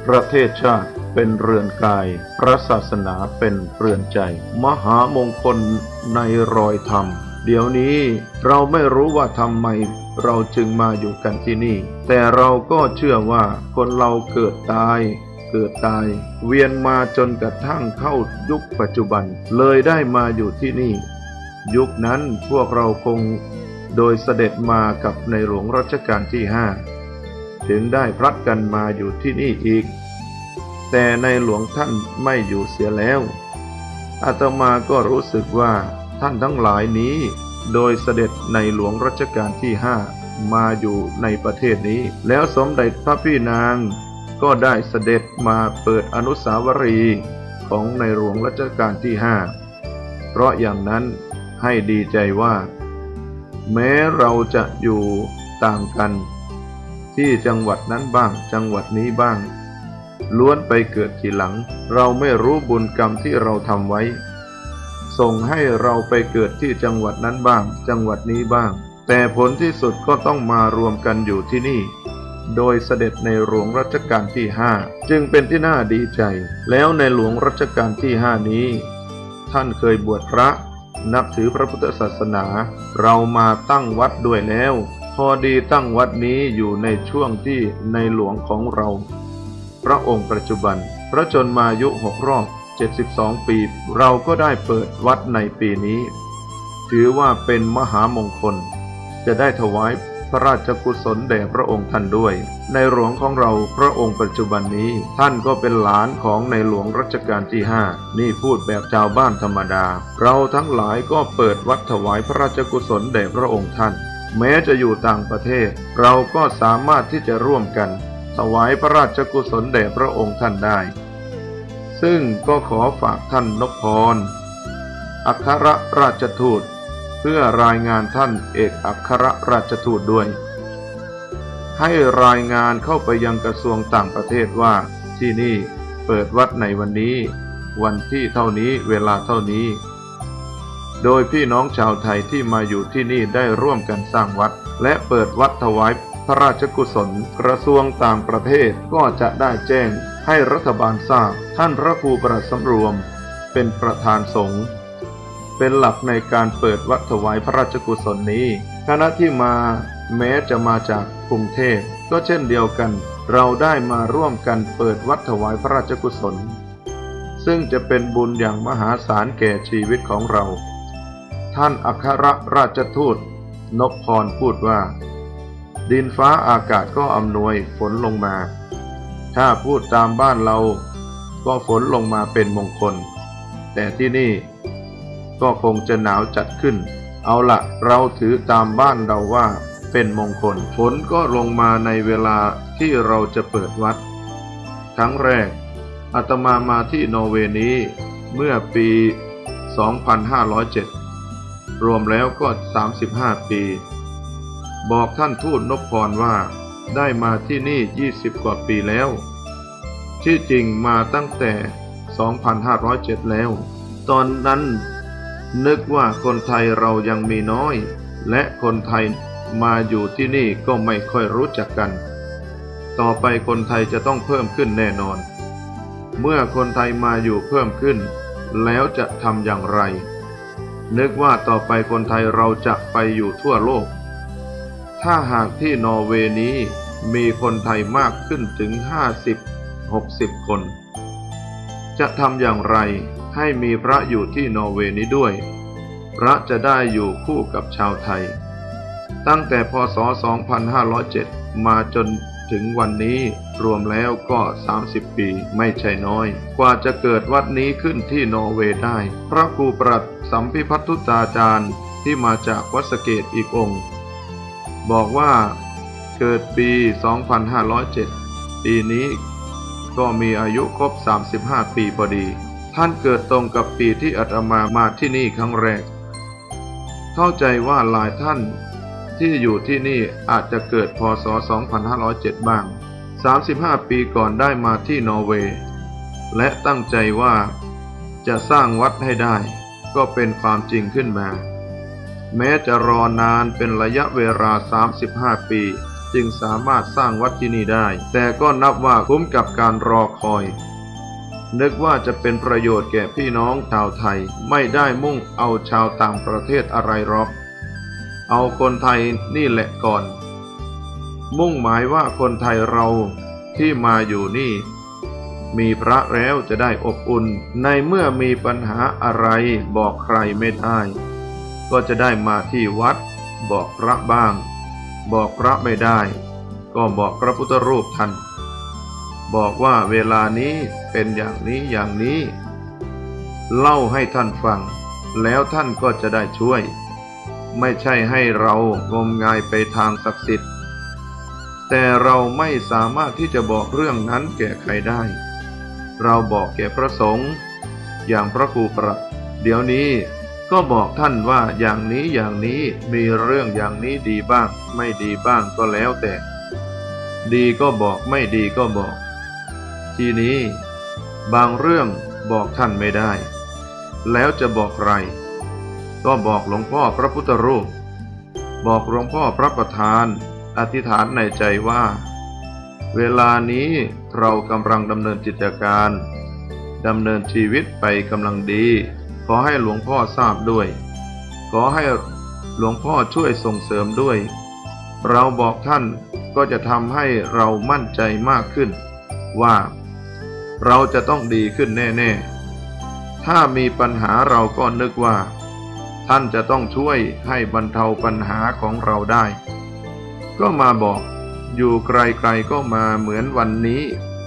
ประเทศชาติเป็นเรือนกายพระศาสนาเป็นเรือนใจมหามงคลในรอยธรรมเดี๋ยวนี้เราไม่รู้ว่าทำไมเราจึงมาอยู่กันที่นี่แต่เราก็เชื่อว่าคนเราเกิดตายเวียนมาจนกระทั่งเข้ายุคปัจจุบันเลยได้มาอยู่ที่นี่ยุคนั้นพวกเราคงโดยเสด็จมากับในหลวงรัชกาลที่5ถึงได้พลัดกันมาอยู่ที่นี่อีกแต่ในหลวงท่านไม่อยู่เสียแล้วอาตมาก็รู้สึกว่าท่านทั้งหลายนี้โดยเสด็จในหลวงรัชกาลที่5มาอยู่ในประเทศนี้แล้วสมเด็จพระพี่นางก็ได้เสด็จมาเปิดอนุสาวรีย์ของในหลวงรัชกาลที่5เพราะอย่างนั้นให้ดีใจว่าแม้เราจะอยู่ต่างกันที่จังหวัดนั้นบ้างจังหวัดนี้บ้างล้วนไปเกิดทีหลังเราไม่รู้บุญกรรมที่เราทำไว้ส่งให้เราไปเกิดที่จังหวัดนั้นบ้างจังหวัดนี้บ้างแต่ผลที่สุดก็ต้องมารวมกันอยู่ที่นี่โดยเสด็จในหลวงรัชกาลที่5จึงเป็นที่น่าดีใจแล้วในหลวงรัชกาลที่5นี้ท่านเคยบวชพระนับถือพระพุทธศาสนาเรามาตั้งวัดด้วยแล้วพอดีตั้งวัดนี้อยู่ในช่วงที่ในหลวงของเราพระองค์ปัจจุบันพระชนมายุ6 รอบ72 ปีเราก็ได้เปิดวัดในปีนี้ถือว่าเป็นมหามงคลจะได้ถวายพระราชกุศลแด่พระองค์ท่านด้วยในหลวงของเราพระองค์ปัจจุบันนี้ท่านก็เป็นหลานของในหลวงรัชกาลที่5นี่พูดแบบชาวบ้านธรรมดาเราทั้งหลายก็เปิดวัดถวายพระราชกุศลแด่พระองค์ท่านแม้จะอยู่ต่างประเทศเราก็สามารถที่จะร่วมกันถวายพระราชกุศลแด่พระองค์ท่านได้ซึ่งก็ขอฝากท่านนพพรอัครราชทูตเพื่อรายงานท่านเอกอัครราชทูตด้วยให้รายงานเข้าไปยังกระทรวงต่างประเทศว่าที่นี่เปิดวัดในวันนี้วันที่เท่านี้เวลาเท่านี้โดยพี่น้องชาวไทยที่มาอยู่ที่นี่ได้ร่วมกันสร้างวัดและเปิดวัดถวายพระราชกุศลกระทรวงต่างประเทศก็จะได้แจ้งให้รัฐบาลทราบท่านพระครูประหลัดสำรวมเป็นประธานสงฆ์เป็นหลักในการเปิดวัดถวายพระราชกุศลนี้คณะที่มาแม้จะมาจากกรุงเทพก็เช่นเดียวกันเราได้มาร่วมกันเปิดวัดถวายพระราชกุศลซึ่งจะเป็นบุญอย่างมหาศาลแก่ชีวิตของเราท่านอัครราชทูตนพพรพูดว่าดินฟ้าอากาศก็อำนวยฝนลงมาถ้าพูดตามบ้านเราก็ฝนลงมาเป็นมงคลแต่ที่นี่ก็คงจะหนาวจัดขึ้นเอาละเราถือตามบ้านเราว่าเป็นมงคลฝนก็ลงมาในเวลาที่เราจะเปิดวัดครั้งแรกอาตมาที่นอร์เวย์นี้เมื่อปี 2507 รวมแล้วก็35 ปีบอกท่านทูตนพพรว่าได้มาที่นี่20 กว่าปีแล้วที่จริงมาตั้งแต่ 2507 แล้วตอนนั้นนึกว่าคนไทยเรายังมีน้อยและคนไทยมาอยู่ที่นี่ก็ไม่ค่อยรู้จักกันต่อไปคนไทยจะต้องเพิ่มขึ้นแน่นอนเมื่อคนไทยมาอยู่เพิ่มขึ้นแล้วจะทำอย่างไรนึกว่าต่อไปคนไทยเราจะไปอยู่ทั่วโลกถ้าหากที่นอร์เวย์นี้มีคนไทยมากขึ้นถึง50-60 คนจะทำอย่างไรให้มีพระอยู่ที่นอร์เวย์นี้ด้วยพระจะได้อยู่คู่กับชาวไทยตั้งแต่พ.ศ. 2507 มาจนถึงวันนี้รวมแล้วก็30 ปีไม่ใช่น้อยกว่าจะเกิดวัดนี้ขึ้นที่นอร์เวย์ได้พระครูประหลัดสัมภิพัทธุตาจารย์ที่มาจากวัดสะเกษอีกองค์บอกว่าเกิดปี 2507 ปีนี้ก็มีอายุครบ35 ปีพอดีท่านเกิดตรงกับปีที่อาตมาที่นี่ครั้งแรกเข้าใจว่าหลายท่านที่อยู่ที่นี่อาจจะเกิดพ.ศ. 2507 บ้าง35 ปีก่อนได้มาที่นอร์เวย์และตั้งใจว่าจะสร้างวัดให้ได้ก็เป็นความจริงขึ้นมาแม้จะรอนานเป็นระยะเวลา35 ปีจึงสามารถสร้างวัดที่นี่ได้ แต่ก็นับว่าคุ้มกับการรอคอยนึกว่าจะเป็นประโยชน์แก่พี่น้องชาวไทยไม่ได้มุ่งเอาชาวต่างประเทศอะไรหรอกเอาคนไทยนี่แหละก่อนมุ่งหมายว่าคนไทยเราที่มาอยู่นี่มีพระแล้วจะได้อบอุ่นในเมื่อมีปัญหาอะไรบอกใครไม่ได้ก็จะได้มาที่วัดบอกพระบ้างบอกพระไม่ได้ก็บอกพระพุทธรูปท่านบอกว่าเวลานี้เป็นอย่างนี้อย่างนี้เล่าให้ท่านฟังแล้วท่านก็จะได้ช่วยไม่ใช่ให้เรางมงายไปทางศักดิ์สิทธิ์แต่เราไม่สามารถที่จะบอกเรื่องนั้นแก่ใครได้เราบอกแก่พระสงฆ์อย่างพระครูประหลัดเดี๋ยวนี้ก็บอกท่านว่าอย่างนี้อย่างนี้มีเรื่องอย่างนี้ดีบ้างไม่ดีบ้างก็แล้วแต่ดีก็บอกไม่ดีก็บอกทีนี้บางเรื่องบอกท่านไม่ได้แล้วจะบอกใครก็บอกหลวงพ่อพระพุทธรูปบอกหลวงพ่อพระประธานอธิษฐานในใจว่าเวลานี้เรากำลังดำเนินกิจการดำเนินชีวิตไปกำลังดีขอให้หลวงพ่อทราบด้วยขอให้หลวงพ่อช่วยส่งเสริมด้วยเราบอกท่านก็จะทำให้เรามั่นใจมากขึ้นว่าเราจะต้องดีขึ้นแน่ๆถ้ามีปัญหาเราก็นึกว่าท่านจะต้องช่วยให้บรรเทาปัญหาของเราได้ก็มาบอกอยู่ไกลๆก็มาเหมือนวันนี้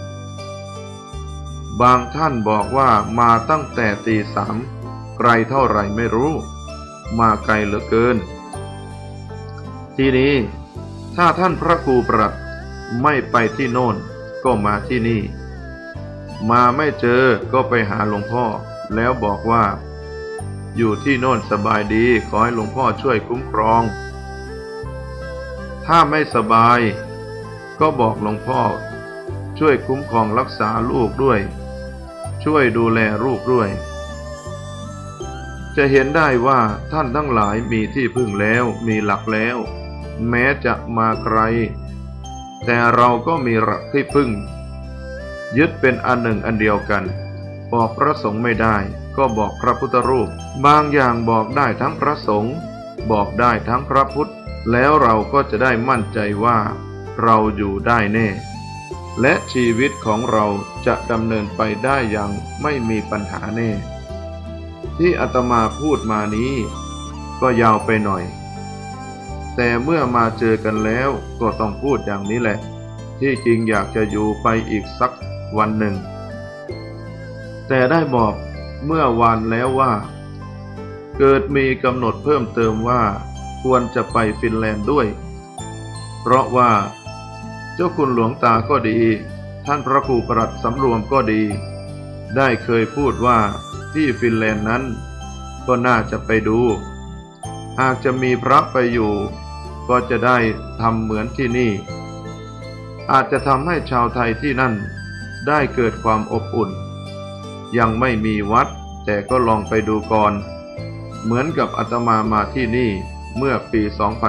บางท่านบอกว่ามาตั้งแต่ตี 3ไกลเท่าไหร่ไม่รู้มาไกลเหลือเกินทีนี้ถ้าท่านพระครูประหลัดไม่ไปที่โน่นก็มาที่นี่มาไม่เจอก็ไปหาหลวงพ่อแล้วบอกว่าอยู่ที่โน่นสบายดีขอให้หลวงพ่อช่วยคุ้มครองถ้าไม่สบายก็บอกหลวงพ่อช่วยคุ้มครองรักษาลูกด้วยช่วยดูแลลูกด้วยจะเห็นได้ว่าท่านทั้งหลายมีที่พึ่งแล้วมีหลักแล้วแม้จะมาไกลแต่เราก็มีหลักที่พึ่งยึดเป็นอันหนึ่งอันเดียวกันบอกพระสงฆ์ไม่ได้ก็บอกพระพุทธรูปบางอย่างบอกได้ทั้งพระสงฆ์บอกได้ทั้งพระพุทธแล้วเราก็จะได้มั่นใจว่าเราอยู่ได้แน่และชีวิตของเราจะดำเนินไปได้อย่างไม่มีปัญหาแน่ที่อาตมาพูดมานี้ก็ยาวไปหน่อยแต่เมื่อมาเจอกันแล้วก็ต้องพูดอย่างนี้แหละที่จริงอยากจะอยู่ไปอีกสักวันหนึ่งแต่ได้บอกเมื่อวานแล้วว่าเกิดมีกำหนดเพิ่มเติมว่าควรจะไปฟินแลนด์ด้วยเพราะว่าเจ้าคุณหลวงตาก็ดีท่านพระครูประหลัดสำรวมก็ดีได้เคยพูดว่าที่ฟินแลนด์นั้นก็น่าจะไปดูหากจะมีพระไปอยู่ก็จะได้ทำเหมือนที่นี่อาจจะทำให้ชาวไทยที่นั่นได้เกิดความอบอุ่นยังไม่มีวัดแต่ก็ลองไปดูก่อนเหมือนกับอาตมามาที่นี่เมื่อปี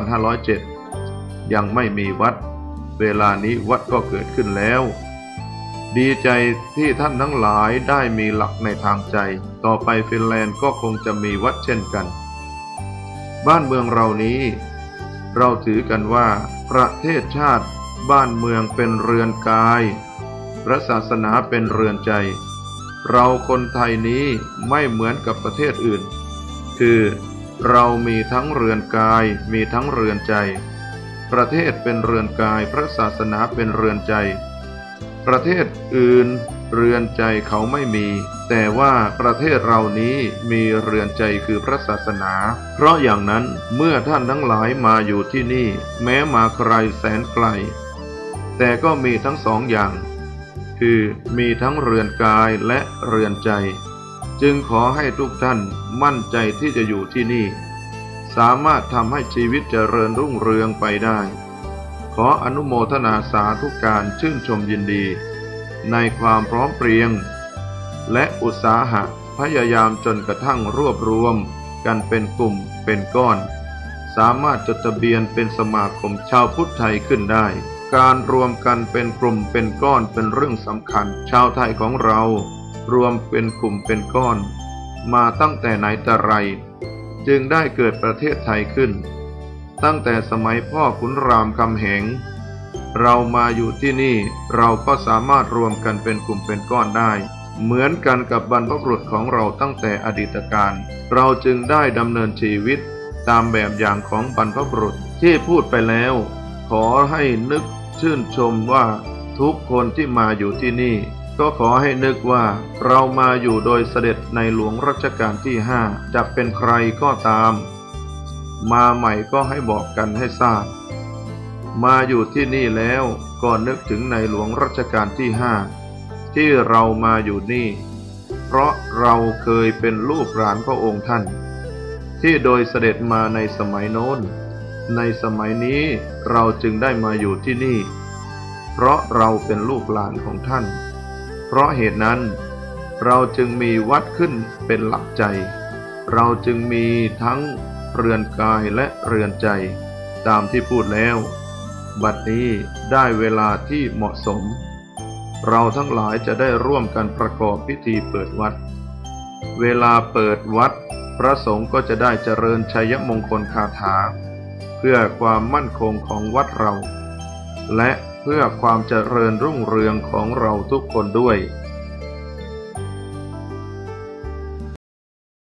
2507 ยังไม่มีวัดเวลานี้วัดก็เกิดขึ้นแล้วดีใจที่ท่านทั้งหลายได้มีหลักในทางใจต่อไปฟินแลนด์ก็คงจะมีวัดเช่นกันบ้านเมืองเรานี้เราถือกันว่าประเทศชาติบ้านเมืองเป็นเรือนกายพระศาสนาเป็นเรือนใจเราคนไทยนี้ไม่เหมือนกับประเทศอื่นคือเรามีทั้งเรือนกายมีทั้งเรือนใจประเทศเป็นเรือนกายพระศาสนาเป็นเรือนใจประเทศอื่นเรือนใจเขาไม่มีแต่ว่าประเทศเรานี้มีเรือนใจคือพระศาสนาเพราะอย่างนั้นเมื่อท่านทั้งหลายมาอยู่ที่นี่แม้มาไกลแสนไกลแต่ก็มีทั้งสองอย่างคือมีทั้งเรือนกายและเรือนใจจึงขอให้ทุกท่านมั่นใจที่จะอยู่ที่นี่สามารถทำให้ชีวิตเจริญรุ่งเรืองไปได้ขออนุโมทนาสาธุการชื่นชมยินดีในความพร้อมเพรียงและอุตสาหะพยายามจนกระทั่งรวบรวมกันเป็นกลุ่มเป็นก้อนสามารถจดทะเบียนเป็นสมาคมชาวพุทธไทยขึ้นได้ การรวมกันเป็นกลุ่มเป็นก้อนเป็นเรื่องสำคัญชาวไทยของเรารวมเป็นกลุ่มเป็นก้อนมาตั้งแต่ไหนแต่ไรจึงได้เกิดประเทศไทยขึ้นตั้งแต่สมัยพ่อขุนรามคำแหงเรามาอยู่ที่นี่เราก็สามารถรวมกันเป็นกลุ่มเป็นก้อนได้เหมือนกันกับบรรพบุรุษของเราตั้งแต่อดีตการเราจึงได้ดำเนินชีวิตตามแบบอย่างของบรรพบุรุษที่พูดไปแล้วขอให้นึกชื่นชมว่าทุกคนที่มาอยู่ที่นี่ก็ขอให้นึกว่าเรามาอยู่โดยเสด็จในหลวงรัชกาลที่5จะเป็นใครก็ตามมาใหม่ก็ให้บอกกันให้ทราบมาอยู่ที่นี่แล้วก็นึกถึงในหลวงรัชกาลที่5ที่เรามาอยู่นี่เพราะเราเคยเป็นลูกหลานพระองค์ท่านที่โดยเสด็จมาในสมัยโน้นในสมัยนี้เราจึงได้มาอยู่ที่นี่เพราะเราเป็นลูกหลานของท่านเพราะเหตุนั้นเราจึงมีวัดขึ้นเป็นหลักใจเราจึงมีทั้งเรือนกายและเรือนใจตามที่พูดแล้วบัดนี้ได้เวลาที่เหมาะสมเราทั้งหลายจะได้ร่วมกันประกอบพิธีเปิดวัดเวลาเปิดวัดพระสงฆ์ก็จะได้เจริญชัยมงคลคาถาเพื่อความมั่นคงของวัดเราและเพื่อความเจริญรุ่งเรืองของเราทุกคนด้วย